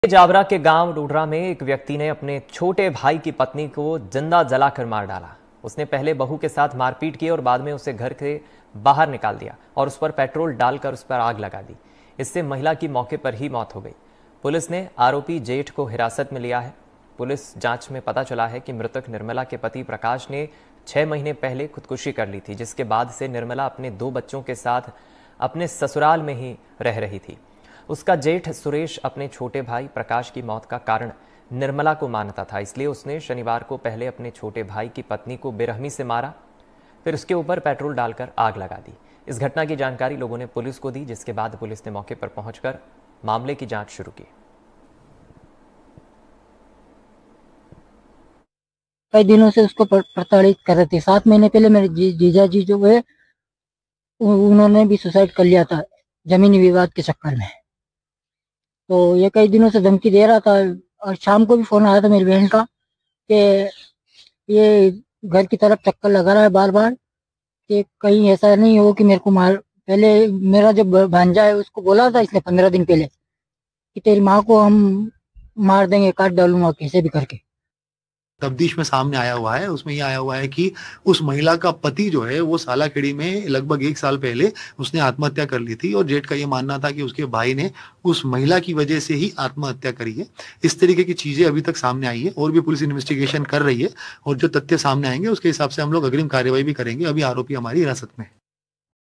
जावरा के गांव डूडरा में एक व्यक्ति ने अपने छोटे भाई की पत्नी को जिंदा जलाकर मार डाला। उसने पहले बहू के साथ मारपीट की और बाद में उसे घर के बाहर निकाल दिया और उस पर पेट्रोल डालकर उस पर आग लगा दी। इससे महिला की मौके पर ही मौत हो गई। पुलिस ने आरोपी जेठ को हिरासत में लिया है। पुलिस जांच में पता चला है कि मृतक निर्मला के पति प्रकाश ने 6 महीने पहले खुदकुशी कर ली थी, जिसके बाद से निर्मला अपने 2 बच्चों के साथ अपने ससुराल में ही रह रही थी। उसका जेठ सुरेश अपने छोटे भाई प्रकाश की मौत का कारण निर्मला को मानता था, इसलिए उसने शनिवार को पहले अपने छोटे भाई की पत्नी को बेरहमी से मारा, फिर उसके ऊपर पेट्रोल डालकर आग लगा दी। इस घटना की जानकारी लोगों ने पुलिस को दी, जिसके बाद पुलिस ने मौके पर पहुंचकर मामले की जांच शुरू की। कई दिनों से उसको प्रताड़ित कर रहे थे। 7 महीने पहले मेरे जीजा जी जो है उन्होंने भी सुसाइड कर लिया था जमीनी विवाद के चक्कर में। तो ये कई दिनों से धमकी दे रहा था और शाम को भी फोन आया था मेरी बहन का कि ये घर की तरफ चक्कर लगा रहा है बार बार, कि कहीं ऐसा नहीं हो कि मेरे को मार। पहले मेरा जो भांजा है उसको बोला था इसने 15 दिन पहले कि तेरी माँ को हम मार देंगे, काट डालूंगा कैसे भी करके। तफ्तीश में सामने आया हुआ है, उसमें यह आया हुआ है कि उस महिला का पति जो है वो सालाखेड़ी में लगभग 1 साल पहले उसने आत्महत्या कर ली थी और जेठ का ये मानना था कि उसके भाई ने उस महिला की वजह से ही आत्महत्या करी है। इस तरीके की चीजें अभी तक सामने आई है और भी पुलिस इन्वेस्टिगेशन कर रही है और जो तथ्य सामने आएंगे उसके हिसाब से हम लोग अग्रिम कार्रवाई भी करेंगे। अभी आरोपी हमारी हिरासत में है।